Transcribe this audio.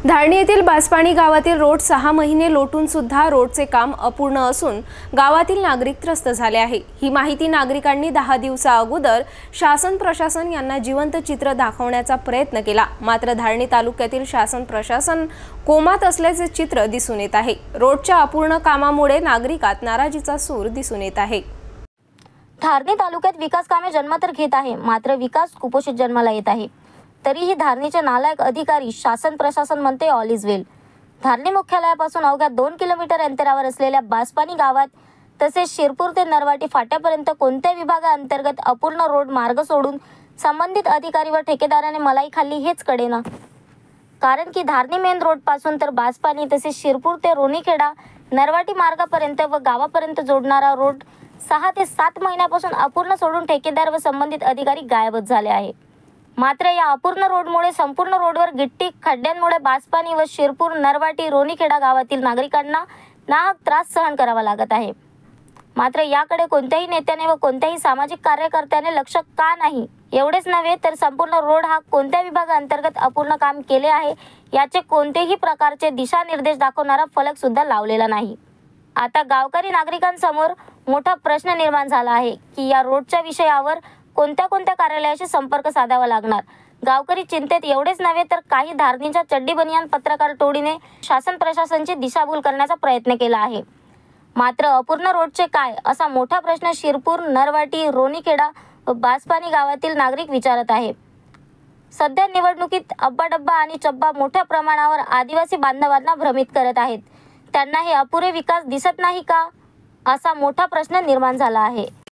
धारणी येथील बासपाणी गावातील रोड 6 महिने लोटून सुद्धा रोडचे काम अपूर्ण असून गावातील नागरिक त्रस्त झाले आहे। ही माहिती नागरिकांनी 10 दिवसा अगोदर शासन प्रशासन यांना जिवंत चित्र दाखवण्याचा प्रयत्न केला, मात्र धारणी तालुक्यातील शासन प्रशासन कोमात असल्याचे चित्र दिसून येत आहे। रोडच्या अपूर्ण कामामुळे नागरिकात नाराजीचा सूर दिसून येत आहे। धारणी तालुक्यात विकास कामे जन्मतर घेत आहे, मात्र विकास कुपोषित जन्माला येत आहे। तरीही धारणीचे नालायक अधिकारी शासन प्रशासन म्हणते ऑल इज वेल। धारणी मुख्यालयापासून अवघ्या 2 किलोमीटर अंतरावर असलेल्या बासपाणी गावात तसेच शिरपूर ते नरवाटी फाट्यापर्यंत कोणत्या विभागाअंतर्गत अपूर्ण रोड मार्ग सोडून संबंधित अधिकारी व ठेकेदाराने मलाई खाल्ली हेच कळेना। कारण की धारणी मेन रोड पासून तर बासपाणी तसेच शिरपूर ते रोणीखेडा नरवाटी मार्गापर्यंत व गावापर्यंत जोडणारा रोड 6 ते 7 महिन्यापासून अपूर्ण सोडून ठेकेदार व संबंधित अधिकारी गायबच झाले आहे। मात्र या अपूर्ण रोडमुळे संपूर्ण रोडवर गिट्टी खड्ड्यांमुळे बासपाणी व शिरपूर नरवाटी रोणीखेडा गावातील नागरिकांना नाहक त्रास सहन करावा लागत आहे। मात्र याकडे कोणत्याही नेत्याने व कोणत्याही सामाजिक कार्यकर्त्याने लक्ष का नाही, एवढेच नव्हे तर संपूर्ण रोड हा कोणत्या विभागाअंतर्गत अपूर्ण काम केले आहे याचे कोणतेही प्रकारचे दिशानिर्देश दाखवणारा फलक सुद्धा लावलेला नाही। आता गावकरी नागरिकांसमोर मोठा प्रश्न निर्माण झाला आहे की या रोडच्या विषयावर कोणत्या कार्यालयाशी संपर्क साधावा लागणार। गावकरी चिंतेत एवढेच नव्हे तर काही धारणीच्या चड्डी बनियान पत्रकार टोळीने शासन प्रशासनाची दिशाभूल करण्याचा प्रयत्न केला आहे। मात्र अपूर्ण रोडचे काय असा मोठा प्रश्न शिरपूर नरवाटी रोणीखेडा व बासपाणी गावातील नागरिक विचारत आहे। सध्या निवडणुकीत अब्बा डब्बा आणि चब्बा मोठ्या प्रमाणावर आदिवासी बांधवांना भ्रमित करत आहेत। त्यांना हे अपुरे विकास दिसत नाही का असा मोठा प्रश्न निर्माण झाला आहे।